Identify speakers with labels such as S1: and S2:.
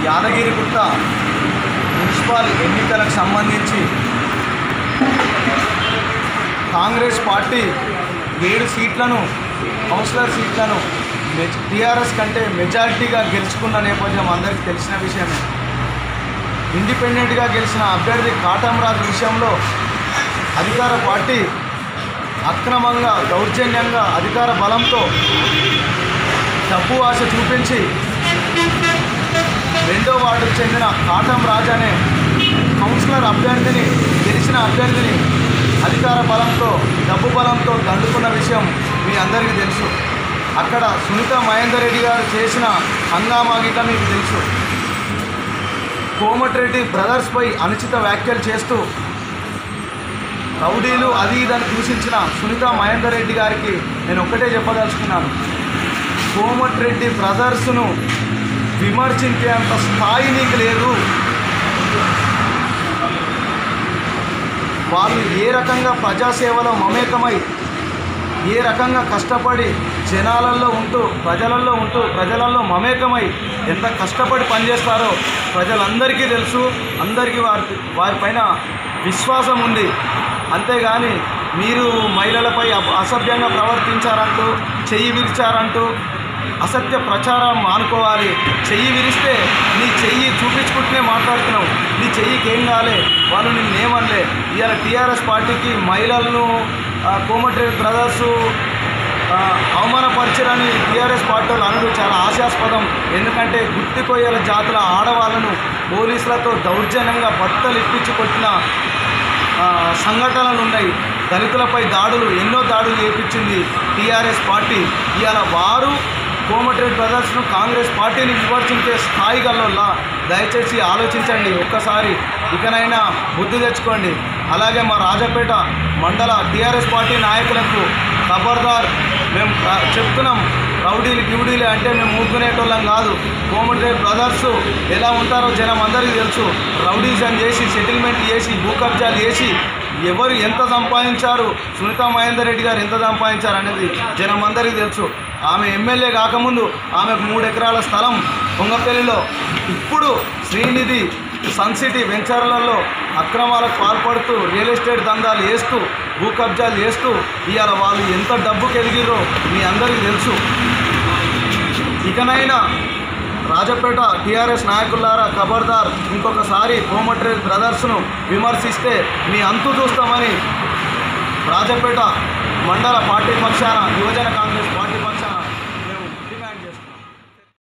S1: Yadagirigutta municipal ఎన్నికలకు సంబంధించి Congress party 7 సీట్లను కౌన్సిలర్ సీట్లను టీఆర్ఎస్ కంటే మెజారిటీగా గెలుచుకున్న నేపథ్యం అందరికీ తెలిసిన విషయమే. ఇండిపెండెంట్గా గెలిచిన అభ్యర్థి కాటంరాజు విషయంలో అధికార పార్టీ అక్రమంగా దౌర్జన్యంగా అధికార బలంతో డబ్బు ఆశ చూపించి 2వ వార్డుకు చెందిన కాటంరాజు అనే కౌన్సిలర్ అభ్యర్థిని గెలిచిన అభ్యర్థిని అధికార బలంతో డబ్బు బలంతో దండుకున్న విషయం మీ అందరికీ తెలుసు. అక్కడ సునీత మహేందర్ రెడ్డి గారు చేసిన హంగామా గిట్ల మీకు తెలుసు. కోమటిరెడ్డి బ్రదర్స్పై అనుచిత వ్యాఖ్యలు చేస్తూ రౌడీలు అది ఇదని దూషించిన సునీత మహేందర్ రెడ్డి గారికి నేను ఒక్కటే చెప్పదలుచుకున్నాను, కోమటిరెడ్డి బ్రదర్స్ను విమర్శించేంత స్థాయి నీకు లేదు. వాళ్ళు ఏ రకంగా ప్రజాసేవలో మమేకమై ఏ రకంగా కష్టపడి జనాలలో ఉంటూ ప్రజలలో మమేకమై ఎంత కష్టపడి పనిచేస్తారో ప్రజలందరికీ తెలుసు. అందరికీ వారిపైన విశ్వాసం ఉంది. అంతేగాని మీరు మహిళలపై అసభ్యంగా ప్రవర్తించారంటూ చెయ్యి విరిచారంటూ అసత్య ప్రచారం మానుకోవాలి. చెయ్యి విరిస్తే నీ చెయ్యి చూపించుకుంటూనే మాట్లాడుతున్నావు, నీ చెయ్యికి ఏం కాలే, వాళ్ళు నిన్నేమనలే. ఇవాళ టీఆర్ఎస్ పార్టీకి మహిళలను కోమటిరెడ్డి బ్రదర్స్ అవమానపరిచారని టీఆర్ఎస్ పార్టీ వాళ్ళు అనడం చాలా హాస్యాస్పదం. ఎందుకంటే గుత్తి కొయ్యల జాతుల ఆడవాళ్లను పోలీసులతో దౌర్జన్యంగా బట్టలు ఇప్పించి కొట్టిన సంఘటనలు ఉన్నాయి. దళితులపై ఎన్నో దాడులు చేయించింది టీఆర్ఎస్ పార్టీ. ఇవాళ వారు కోమటిరెడ్డి బ్రదర్స్ను కాంగ్రెస్ పార్టీని విమర్శించే స్థాయి గల్లోలా. దయచేసి ఆలోచించండి ఒక్కసారి, ఇకనైనా బుద్ధి తెచ్చుకోండి. అలాగే మా రాజపేట మండల టీఆర్ఎస్ పార్టీ నాయకులకు ఖబర్దార్, మేము చెప్తున్నాం, రౌడీలు అంటే మేము ఊరుకునేటోళ్ళం కాదు. కోమటిరెడ్డి బ్రదర్స్ ఎలా ఉంటారో జనం అందరికీ తెలుసు. రౌడీజం చేసి సెటిల్మెంట్ చేసి భూ కబ్జాలు చేసి ఎవరు ఎంత సంపాదించారు, సునీత మహేందర్ రెడ్డి గారు ఎంత సంపాదించారు అనేది జనం అందరికీ తెలుసు. ఆమె ఎమ్మెల్యే కాకముందు ఆమెకు 3 ఎకరాల స్థలం పొంగపల్లిలో, ఇప్పుడు శ్రీనిధి సన్సిటీ వెంచర్లలో అక్రమాలకు పాల్పడుతూ రియల్ ఎస్టేట్ దందాలు వేస్తూ భూ కబ్జాలు చేస్తూ ఇవాళ వాళ్ళు ఎంత డబ్బుకి ఎదిగిరో మీ అందరికీ తెలుసు. ఇకనైనా రాజపేట టీఆర్ఎస్ నాయకులారా ఖబర్దార్, ఇంకొకసారి కోమటిరెడ్డి బ్రదర్స్ను విమర్శిస్తే మీ అంతు చూస్తామని రాజపేట మండల పార్టీ పక్షాన యువజన కాంగ్రెస్ పార్టీ